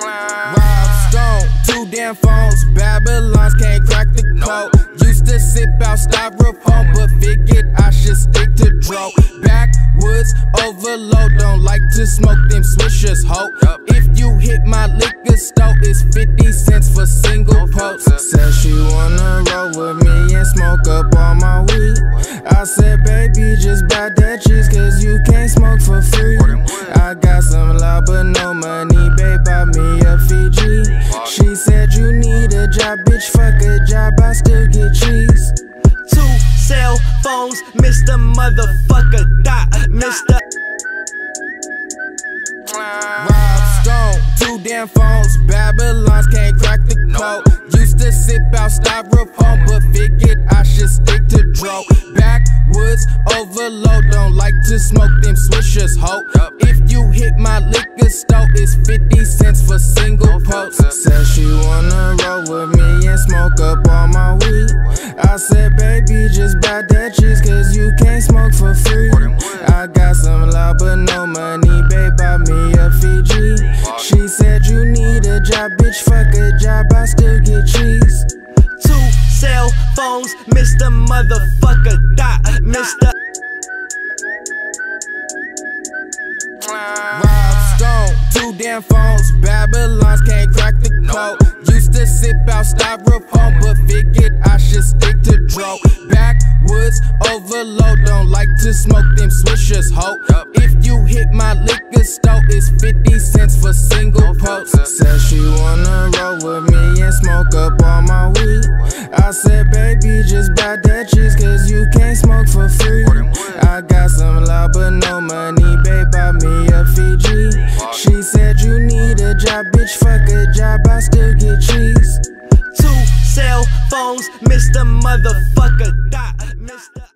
Rob Stone, 2 damn phones, Babylons can't crack the code. Used to sip out styrofoam, but figured I should stick to dro. Backwoods overload, don't like to smoke them swishers, ho. If you hit my liquor store, it's 50 cents for single post. Said she wanna roll with me and smoke up all my weed. I said, baby, just buy that cheese, cause you can't smoke for free. I got some love but no money, babe, buy me a Fiji. She said, you need a job, bitch, fuck a job, I still get cheese. 2 cell phones, Mr. Motherfucker Dot, Mr. Rob Stone, 2 damn phones, Babylons can't crack the code. Used to sip out styrofoam, but figured I should stick to dro. Backwoods overload, don't like to smoke them swishers, ho. If you hit my liquor store, it's 50 cents for single post. Said she wanna roll with me and smoke up all my weed. I said, baby, just buy that cheese, cause you can't smoke for free. I got some love but no money, babe, buy me a Fiji. She said, you need a job, bitch, fuck a job, I still get cheese. 2 cell phones, Mr. Motherfucker Dot, Mr. Rob Stone, 2 damn phones, Babylons can't crack the code. Used to sip out styrofoam, but figured I should stick to dro. Backwoods overload, don't like to smoke them swishers, ho. If you hit my liquor store, it's 50 cents for single post. Said she wanna roll with me and smoke up all my weed. I said, baby, just buy that cheese, cause you can't smoke for free. I got some love but no money, babe, buy me a Fiji. She said, you need a job, bitch, fuck a job, I still get cheese. 2 cell phones, Mr. Motherfucker Dot, Mr.